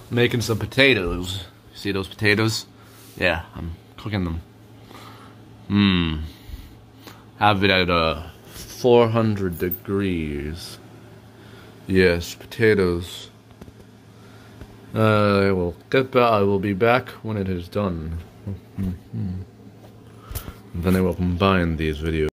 making some potatoes. See those potatoes? Yeah, I'm cooking them. Have it at 400 degrees. Yes, potatoes. I will get back. I will be back when it is done. Then I will combine these videos.